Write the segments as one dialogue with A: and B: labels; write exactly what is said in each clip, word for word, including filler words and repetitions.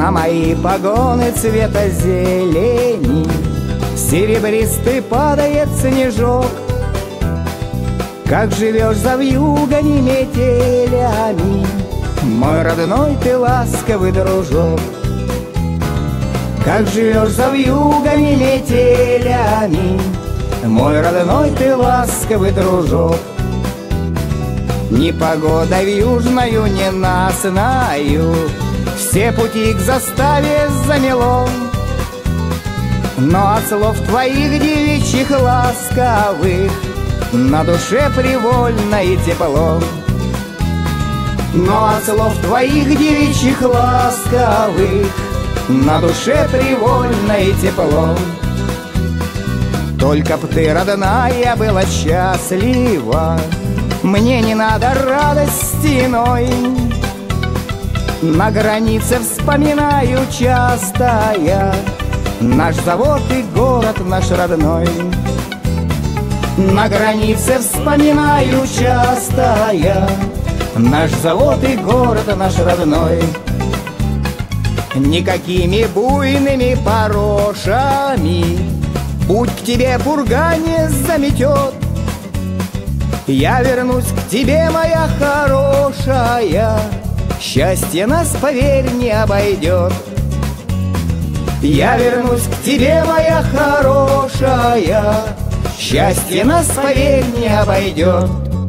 A: На мои погоны цвета зелени серебристый падает снежок. Как живешь за вьюгами метелями, мой родной ты ласковый дружок. Как живешь за вьюгами метелями, мой родной ты ласковый дружок. Непогодой южною ненастною все пути к заставе замело, но от слов твоих девичьих ласковых на душе привольно и тепло. Но от слов твоих девичьих ласковых на душе привольно и тепло. Только б ты, родная, была счастлива, мне не надо радости иной. На границе вспоминаю часто я наш завод и город наш родной. На границе вспоминаю часто я наш завод и город наш родной. Никакими буйными порошами путь к тебе пурга не заметет. Я вернусь к тебе, моя хорошая, счастье нас, поверь, не обойдет. Я вернусь к тебе, моя хорошая, счастье нас, поверь, не обойдет.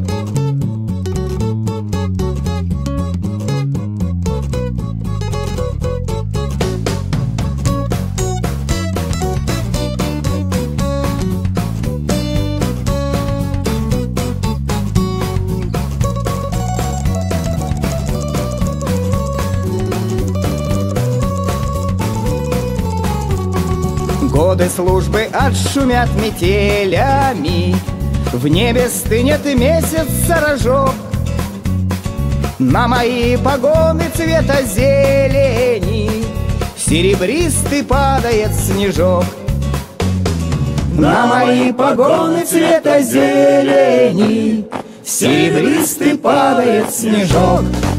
A: Годы службы отшумят метелями, в небе стынет месяц рожок. На мои погоны цвета зелени серебристый падает снежок. На мои погоны цвета зелени серебристый падает снежок.